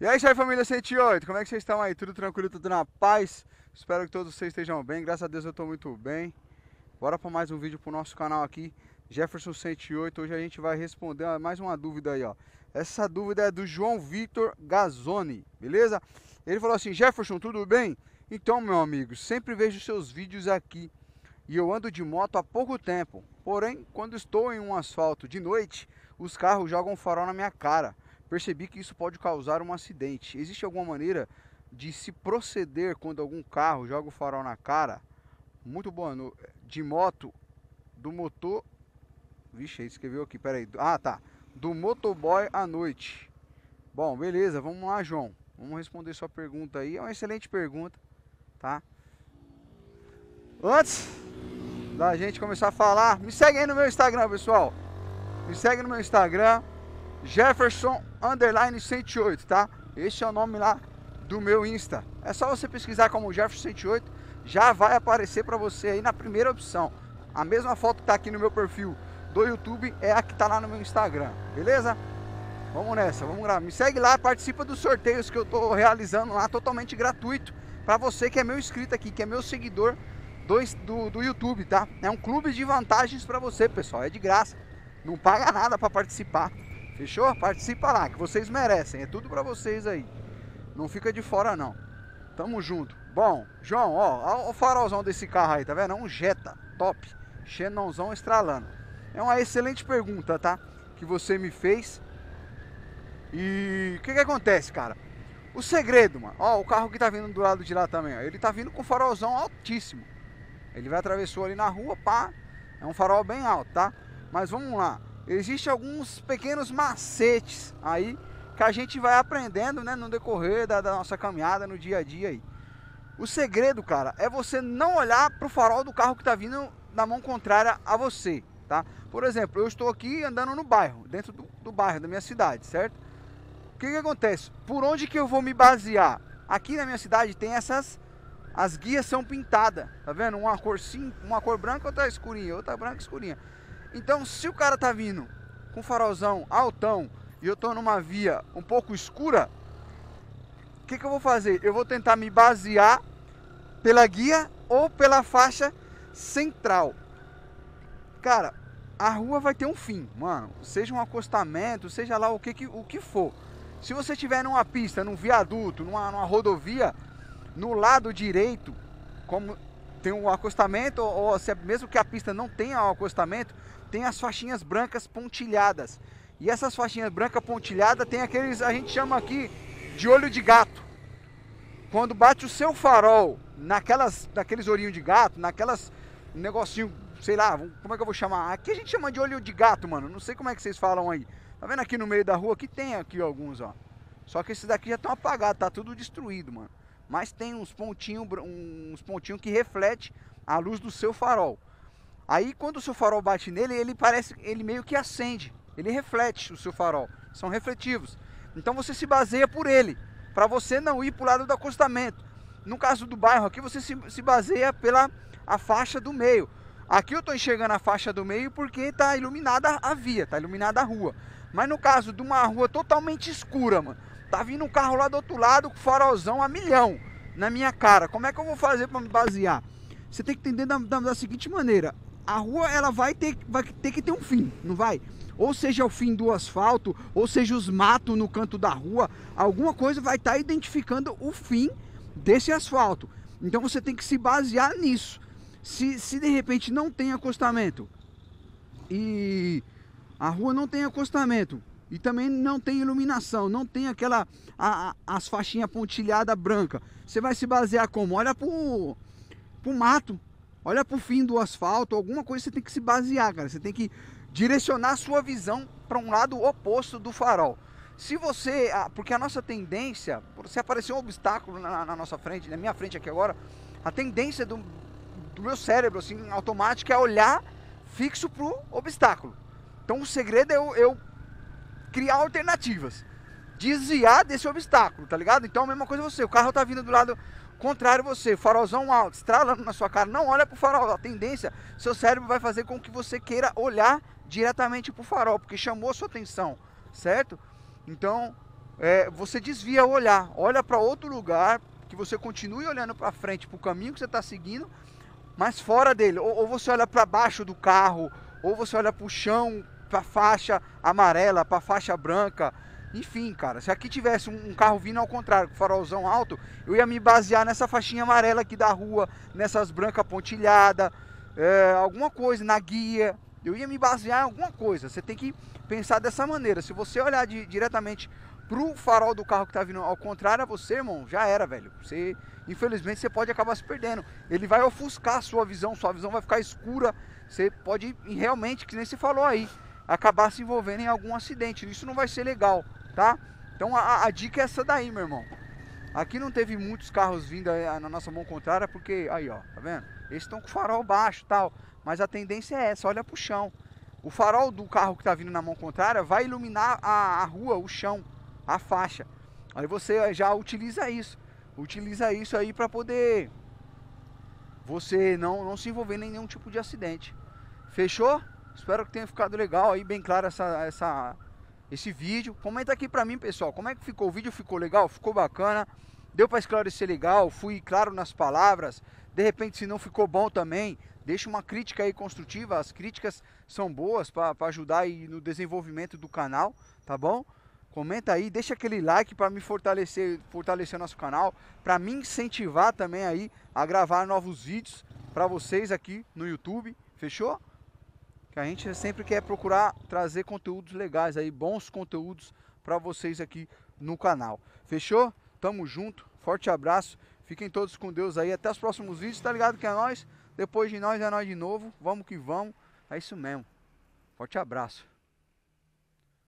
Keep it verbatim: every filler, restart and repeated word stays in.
E é isso aí, família cento e oito, como é que vocês estão aí? Tudo tranquilo, tudo na paz? Espero que todos vocês estejam bem, graças a Deus eu estou muito bem. Bora para mais um vídeo pro nosso canal aqui, Jefferson cento e oito. Hoje a gente vai responder a mais uma dúvida aí, ó. Essa dúvida é do João Vitor Gazzoni, beleza? Ele falou assim: Jefferson, tudo bem? Então, meu amigo, sempre vejo seus vídeos aqui e eu ando de moto há pouco tempo. Porém, quando estou em um asfalto de noite, os carros jogam farol na minha cara. Percebi que isso pode causar um acidente. Existe alguma maneira de se proceder quando algum carro joga o farol na cara? Muito boa. No, de moto, do motor... Vixe, ele escreveu aqui, peraí. Ah, tá. Do motoboy à noite. Bom, beleza, vamos lá, João. Vamos responder sua pergunta aí. É uma excelente pergunta, tá? Antes da gente começar a falar, me segue aí no meu Instagram, pessoal. Me segue no meu Instagram, Jefferson underline cento e oito, tá? Esse é o nome lá do meu Insta. É só você pesquisar como Jefferson cento e oito, já vai aparecer pra você aí na primeira opção. A mesma foto que tá aqui no meu perfil do YouTube é a que tá lá no meu Instagram, beleza? Vamos nessa, vamos lá. Me segue lá, participa dos sorteios que eu tô realizando lá, totalmente gratuito, pra você que é meu inscrito aqui, que é meu seguidor do, do, do YouTube, tá? É um clube de vantagens pra você, pessoal, é de graça. Não paga nada pra participar. Fechou? Participa lá, que vocês merecem. É tudo pra vocês aí. Não fica de fora, não. Tamo junto. Bom, João, ó, ó o farolzão desse carro aí, tá vendo? É um Jetta, top. Xenonzão estralando. É uma excelente pergunta, tá? Que você me fez. E o que que acontece, cara? O segredo, mano. Ó, o carro que tá vindo do lado de lá também, ó. Ele tá vindo com o farolzão altíssimo. Ele vai atravessou ali na rua, pá. É um farol bem alto, tá? Mas vamos lá. Existem alguns pequenos macetes aí que a gente vai aprendendo, né, no decorrer da, da nossa caminhada, no dia a dia aí. O segredo, cara, é você não olhar pro farol do carro que tá vindo na mão contrária a você, tá? Por exemplo, eu estou aqui andando no bairro, dentro do, do bairro da minha cidade, certo? O que que acontece? Por onde que eu vou me basear? Aqui na minha cidade tem essas... As guias são pintadas, tá vendo? Uma cor sim, uma cor branca, outra escurinha, outra branca escurinha. Então, se o cara tá vindo com farolzão altão e eu tô numa via um pouco escura, o que que eu vou fazer? Eu vou tentar me basear pela guia ou pela faixa central. Cara, a rua vai ter um fim, mano. Seja um acostamento, seja lá o que, que, o que for. Se você tiver numa pista, num viaduto, numa, numa rodovia, no lado direito, como tem um acostamento, ou se, mesmo que a pista não tenha um acostamento, tem as faixinhas brancas pontilhadas. E essas faixinhas brancas pontilhadas tem aqueles, a gente chama aqui de olho de gato. Quando bate o seu farol naquelas, naqueles olhinhos de gato, naquelas negocinho, sei lá, como é que eu vou chamar? Aqui a gente chama de olho de gato, mano. Não sei como é que vocês falam aí. Tá vendo aqui no meio da rua? Aqui tem aqui alguns, ó. Só que esses daqui já estão apagados, tá tudo destruído, mano. Mas tem uns pontinhos, uns pontinhos que reflete a luz do seu farol. Aí quando o seu farol bate nele, ele parece, ele meio que acende, ele reflete o seu farol, são refletivos. Então você se baseia por ele, para você não ir para o lado do acostamento. No caso do bairro aqui, você se, se baseia pela a faixa do meio. Aqui eu estou enxergando a faixa do meio porque está iluminada a via, está iluminada a rua. Mas no caso de uma rua totalmente escura, mano, tá vindo um carro lá do outro lado com farolzão a milhão na minha cara. Como é que eu vou fazer para me basear? Você tem que entender da, da, da seguinte maneira. A rua ela vai ter, vai ter que ter um fim, não vai? Ou seja o fim do asfalto, ou seja os matos no canto da rua. Alguma coisa vai estar identificando o fim desse asfalto. Então você tem que se basear nisso. Se, se de repente não tem acostamento e a rua não tem acostamento e também não tem iluminação, não tem aquela a, a, as faixinhas pontilhadas branca, você vai se basear como? Olha pro, pro mato, olha pro fim do asfalto, alguma coisa você tem que se basear, cara. Você tem que direcionar a sua visão para um lado oposto do farol. Se você, porque a nossa tendência, se aparecer um obstáculo na, na nossa frente, na minha frente aqui agora, a tendência do, do meu cérebro, assim, automático, é olhar fixo pro obstáculo. Então o segredo é eu, eu criar alternativas, desviar desse obstáculo, tá ligado? Então a mesma coisa você, o carro tá vindo do lado contrário a você, farolzão alto, estralando na sua cara, não olha pro farol. A tendência, seu cérebro vai fazer com que você queira olhar diretamente pro farol, porque chamou a sua atenção, certo? Então é, você desvia o olhar, olha para outro lugar, que você continue olhando para frente, para o caminho que você está seguindo, mas fora dele. Ou, ou você olha para baixo do carro, ou você olha para o chão, para a faixa amarela, para a faixa branca. Enfim, cara, se aqui tivesse um, um carro vindo ao contrário, com farolzão alto, eu ia me basear nessa faixinha amarela aqui da rua, nessas brancas pontilhadas, é, alguma coisa, na guia. Eu ia me basear em alguma coisa. Você tem que pensar dessa maneira. Se você olhar de, diretamente pro farol do carro que tá vindo ao contrário a você, irmão, já era, velho. Você, infelizmente, você pode acabar se perdendo. Ele vai ofuscar a sua visão, sua visão vai ficar escura. Você pode realmente, que nem se falou aí, acabar se envolvendo em algum acidente. Isso não vai ser legal, tá? Então a, a dica é essa daí, meu irmão. Aqui não teve muitos carros vindo na nossa mão contrária, porque, aí ó, tá vendo? Eles estão com o farol baixo e tal, mas a tendência é essa, olha pro chão. O farol do carro que tá vindo na mão contrária vai iluminar a, a rua, o chão, a faixa. Aí você já utiliza isso, utiliza isso aí para poder você não, não se envolver em nenhum tipo de acidente. Fechou? Espero que tenha ficado legal aí, bem claro essa, essa, esse vídeo. Comenta aqui pra mim, pessoal, como é que ficou? O vídeo ficou legal? Ficou bacana? Deu pra esclarecer legal? Fui claro nas palavras? De repente, se não ficou bom também, deixa uma crítica aí construtiva. As críticas são boas para ajudar aí no desenvolvimento do canal, tá bom? Comenta aí, deixa aquele like para me fortalecer, fortalecer nosso canal, para me incentivar também aí a gravar novos vídeos para vocês aqui no YouTube, fechou? Que a gente sempre quer procurar trazer conteúdos legais aí, bons conteúdos para vocês aqui no canal. Fechou? Tamo junto, forte abraço, fiquem todos com Deus aí, até os próximos vídeos, tá ligado que é nós? Depois de nós é nós de novo, vamos que vamos, é isso mesmo. Forte abraço.